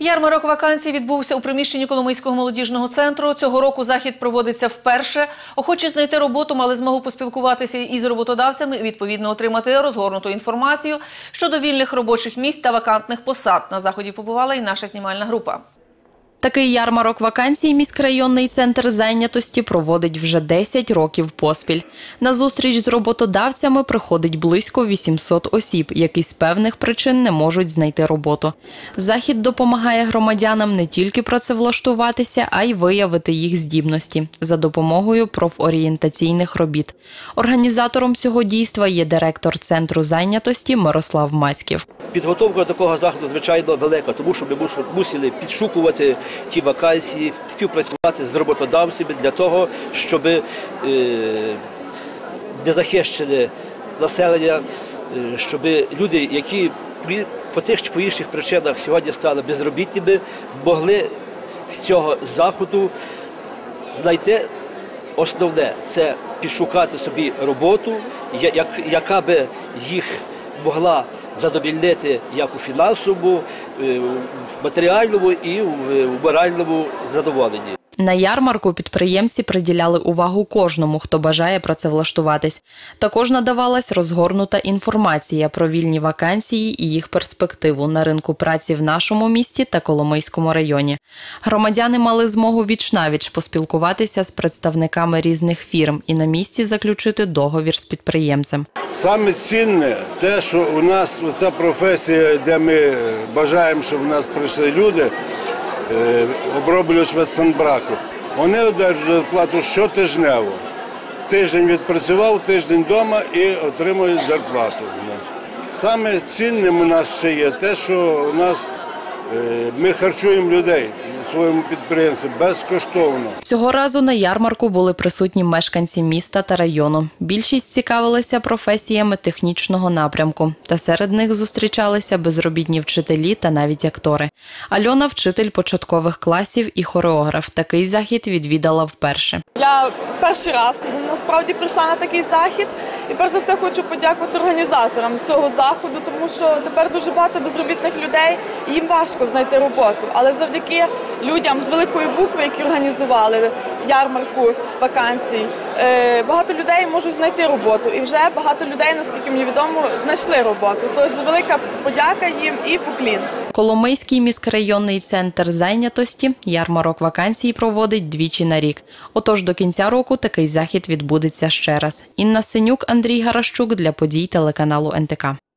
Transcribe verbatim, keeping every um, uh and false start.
Ярмарок вакансій відбувся у приміщенні Коломийського молодіжного центру. Цього року захід проводиться вперше. Охочі знайти роботу мали змогу поспілкуватися із роботодавцями і відповідно отримати розгорнуту інформацію щодо вільних робочих місць та вакантних посад. На заході побувала і наша знімальна група. Такий ярмарок вакансій міськрайонний центр зайнятості проводить вже десять років поспіль. На зустріч з роботодавцями приходить близько вісімсот осіб, які з певних причин не можуть знайти роботу. Захід допомагає громадянам не тільки працевлаштуватися, а й виявити їх здібності за допомогою профорієнтаційних робіт. Організатором цього дійства є директор центру зайнятості Мирослав Мацьків. Підготовка до такого заходу, звичайно, велика, тому що ми мусили підшукувати ті вакансії, співпрацювати з роботодавцями для того, щоб е, незахищене населення, е, щоб люди, які по тих чи по інших причинах сьогодні стали безробітними, могли з цього заходу знайти основне – це підшукати собі роботу, яка би їх могла задовольнити як у фінансовому, матеріальному і в моральному задоволенні. На ярмарку підприємці приділяли увагу кожному, хто бажає працевлаштуватись. Також надавалась розгорнута інформація про вільні вакансії і їх перспективу на ринку праці в нашому місті та Коломийському районі. Громадяни мали змогу віч-навіч поспілкуватися з представниками різних фірм і на місці заключити договір з підприємцем. Саме цінне те, що у нас ця професія, де ми бажаємо, щоб у нас прийшли люди, оброблювач ветсанбраку, вони одержують плату щотижнево. Тиждень відпрацював, тиждень вдома і отримують зарплату. Саме цінним у нас ще є те, що у нас ми харчуємо людей своїм підприємцям безкоштовно. Цього разу на ярмарку були присутні мешканці міста та району. Більшість цікавилися професіями технічного напрямку. Та серед них зустрічалися безробітні вчителі та навіть актори. Альона – вчитель початкових класів і хореограф. Такий захід відвідала вперше. Я перший раз, насправді, прийшла на такий захід. І перш за все хочу подякувати організаторам цього заходу, тому що тепер дуже багато безробітних людей, і їм важко знайти роботу. Але завдяки людям з великої букви, які організували ярмарку вакансій, багато людей можуть знайти роботу. І вже багато людей, наскільки мені відомо, знайшли роботу. Тож велика подяка їм і поклін. Коломийський міськрайонний центр зайнятості ярмарок вакансій проводить двічі на рік. Отож до кінця року такий захід відбудеться ще раз. Інна Синюк, Андрій Гаращук для подій телеканалу ен те ка.